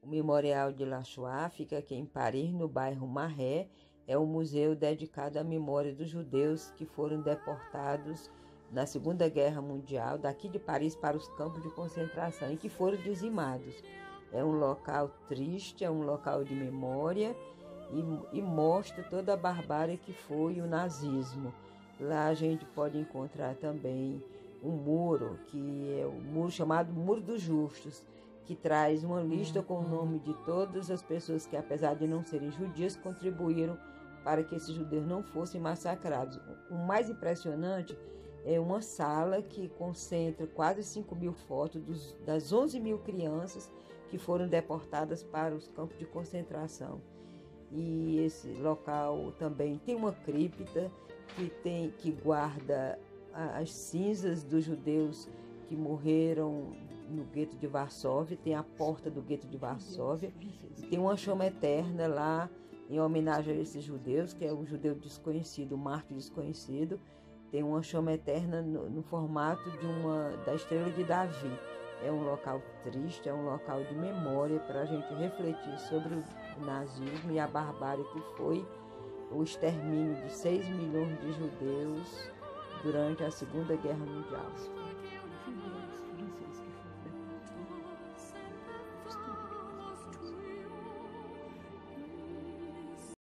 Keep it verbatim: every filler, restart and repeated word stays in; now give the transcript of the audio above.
O Memorial de La Shoah fica aqui em Paris, no bairro Marais. É um museu dedicado à memória dos judeus que foram deportados na Segunda Guerra Mundial, daqui de Paris para os campos de concentração, e que foram dizimados. É um local triste, é um local de memória e, e mostra toda a barbárie que foi o nazismo. Lá a gente pode encontrar também um muro, que é o muro chamado Muro dos Justos, que traz uma lista com o nome de todas as pessoas que, apesar de não serem judias, contribuíram para que esses judeus não fossem massacrados. O mais impressionante é uma sala que concentra quase cinco mil fotos dos, das onze mil crianças que foram deportadas para os campos de concentração. E esse local também tem uma cripta que, tem, que guarda as cinzas dos judeus que morreram no gueto de Varsóvia. Tem a porta do gueto de Varsóvia. Tem uma chama eterna lá em homenagem a esses judeus, que é o judeu desconhecido, o mártir desconhecido. Tem uma chama eterna no, no formato de uma, da estrela de Davi. É um local triste, é um local de memória para a gente refletir sobre o nazismo e a barbárie que foi o extermínio de seis milhões de judeus durante a Segunda Guerra Mundial.